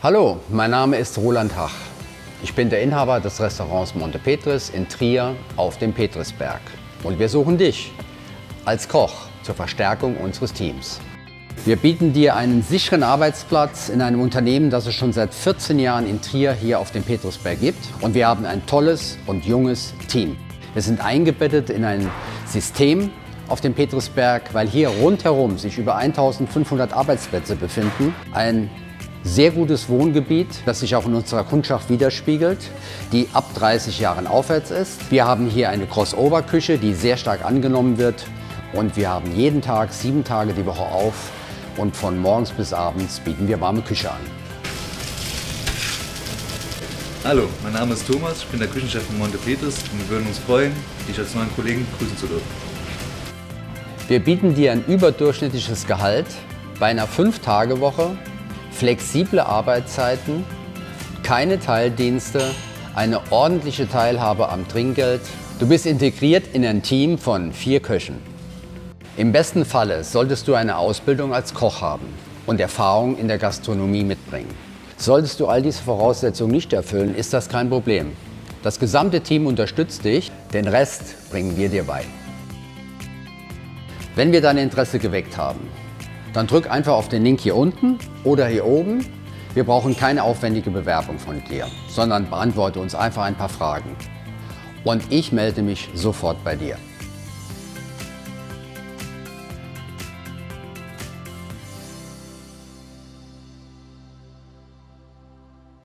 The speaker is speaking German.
Hallo, mein Name ist Roland Hach. Ich bin der Inhaber des Restaurants Monte Petris in Trier auf dem Petrisberg. Und wir suchen dich als Koch zur Verstärkung unseres Teams. Wir bieten dir einen sicheren Arbeitsplatz in einem Unternehmen, das es schon seit 14 Jahren in Trier hier auf dem Petrisberg gibt. Und wir haben ein tolles und junges Team. Wir sind eingebettet in ein System auf dem Petrisberg, weil hier rundherum sich über 1500 Arbeitsplätze befinden. Ein sehr gutes Wohngebiet, das sich auch in unserer Kundschaft widerspiegelt, die ab 30 Jahren aufwärts ist. Wir haben hier eine Crossover-Küche, die sehr stark angenommen wird. Und wir haben jeden Tag, 7 Tage die Woche auf. Und von morgens bis abends bieten wir warme Küche an. Hallo, mein Name ist Thomas, ich bin der Küchenchef von Monte Petris und wir würden uns freuen, dich als neuen Kollegen begrüßen zu dürfen. Wir bieten dir ein überdurchschnittliches Gehalt bei einer 5-Tage-Woche, flexible Arbeitszeiten, keine Teildienste, eine ordentliche Teilhabe am Trinkgeld. Du bist integriert in ein Team von 4 Köchen. Im besten Falle solltest du eine Ausbildung als Koch haben und Erfahrung in der Gastronomie mitbringen. Solltest du all diese Voraussetzungen nicht erfüllen, ist das kein Problem. Das gesamte Team unterstützt dich, den Rest bringen wir dir bei. Wenn wir dein Interesse geweckt haben, dann drück einfach auf den Link hier unten oder hier oben. Wir brauchen keine aufwendige Bewerbung von dir, sondern beantworte uns einfach ein paar Fragen. Und ich melde mich sofort bei dir.